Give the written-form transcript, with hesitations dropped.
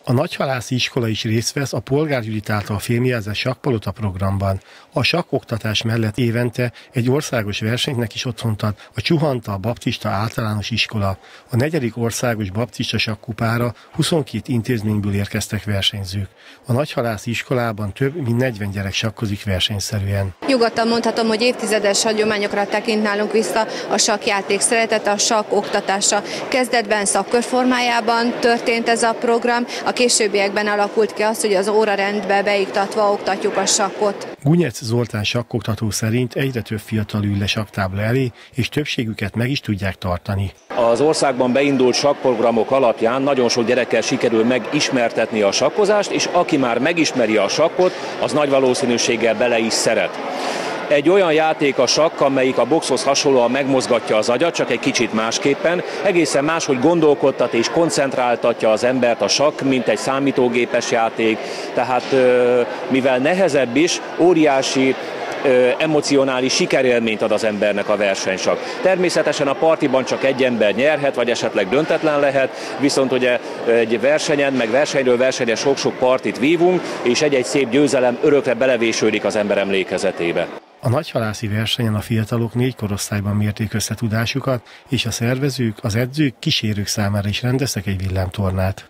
A Nagyhalászi iskola is részt vesz a Polgár Judit által fémjelzett sakkpalota programban. A sakkoktatás mellett évente egy országos versenynek is otthont ad a Csuhanta Baptista Általános Iskola. A 4. országos baptista sakkupára 22 intézményből érkeztek versenyzők. A Nagyhalászi iskolában több mint 40 gyerek sakkozik versenyszerűen. Nyugodtan mondhatom, hogy évtizedes hagyományokra tekint nálunk vissza a sakkjáték szeretete, a sakk oktatása. Kezdetben szakkör formájában történt ez a program, a későbbiekben alakult ki az, hogy az órarendbe beiktatva oktatjuk a sakkot. Gunyec Zoltán sakkoktató szerint egyre több fiatal ül le sakktábla elé, és többségüket meg is tudják tartani. Az országban beindult sakkprogramok alapján nagyon sok gyerekkel sikerül megismertetni a sakkozást, és aki már megismeri a sakkot, az nagy valószínűséggel bele is szeret. Egy olyan játék a sakk, amelyik a boxhoz hasonlóan megmozgatja az agyat, csak egy kicsit másképpen. Egészen máshogy gondolkodtat és koncentráltatja az embert a sakk, mint egy számítógépes játék. Tehát mivel nehezebb is, óriási emocionális sikerélményt ad az embernek a versenysakk. Természetesen a partiban csak egy ember nyerhet, vagy esetleg döntetlen lehet, viszont ugye egy versenyen, meg versenyről versenyre sok-sok partit vívunk, és egy-egy szép győzelem örökre belevésődik az ember emlékezetébe. A nagyhalászi versenyen a fiatalok 4 korosztályban mérték össze tudásukat, és a szervezők, az edzők, kísérők számára is rendeztek egy villámtornát.